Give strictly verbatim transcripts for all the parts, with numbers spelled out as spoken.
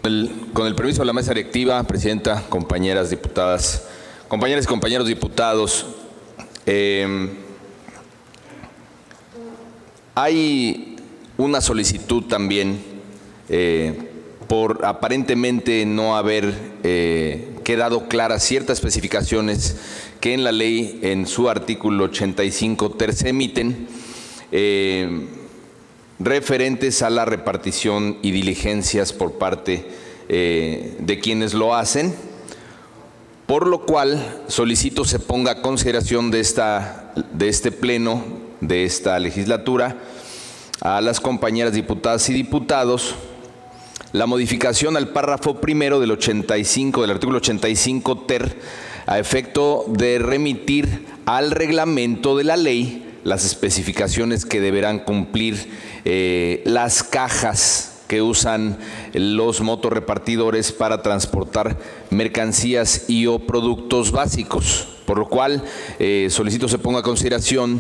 El, con el permiso de la mesa directiva, presidenta, compañeras diputadas, compañeras y compañeros diputados, eh, hay una solicitud también eh, por aparentemente no haber eh, quedado claras ciertas especificaciones que en la ley, en su artículo ochenta y cinco ter, se emiten eh, referentes a la repartición y diligencias por parte eh, de quienes lo hacen, por lo cual solicito se ponga a consideración de, esta, de este pleno, de esta legislatura, a las compañeras diputadas y diputados, la modificación al párrafo primero del ochenta y cinco, del artículo ochenta y cinco ter, a efecto de remitir al reglamento de la ley las especificaciones que deberán cumplir eh, las cajas que usan los motorrepartidores para transportar mercancías y o productos básicos, por lo cual eh, solicito se ponga a consideración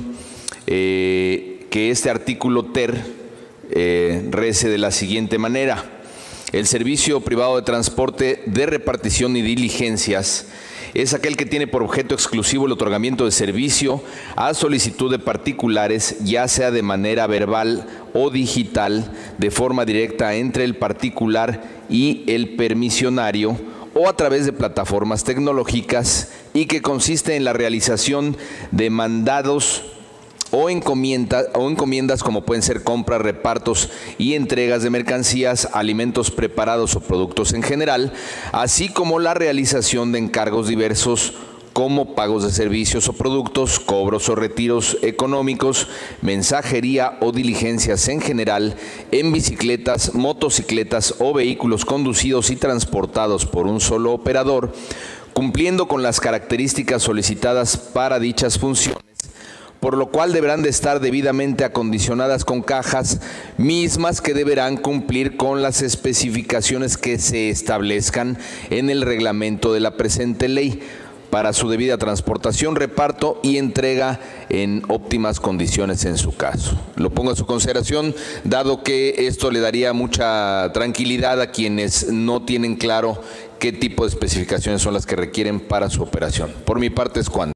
eh, que este artículo ter eh, rece de la siguiente manera: el servicio privado de transporte de repartición y diligencias es aquel que tiene por objeto exclusivo el otorgamiento de servicio a solicitud de particulares, ya sea de manera verbal o digital, de forma directa entre el particular y el permisionario, o a través de plataformas tecnológicas, y que consiste en la realización de mandados o encomiendas, o encomiendas como pueden ser compras, repartos y entregas de mercancías, alimentos preparados o productos en general, así como la realización de encargos diversos como pagos de servicios o productos, cobros o retiros económicos, mensajería o diligencias en general en bicicletas, motocicletas o vehículos conducidos y transportados por un solo operador, cumpliendo con las características solicitadas para dichas funciones, por lo cual deberán de estar debidamente acondicionadas con cajas mismas que deberán cumplir con las especificaciones que se establezcan en el reglamento de la presente ley para su debida transportación, reparto y entrega en óptimas condiciones en su caso. Lo pongo a su consideración, dado que esto le daría mucha tranquilidad a quienes no tienen claro qué tipo de especificaciones son las que requieren para su operación. Por mi parte es cuanto.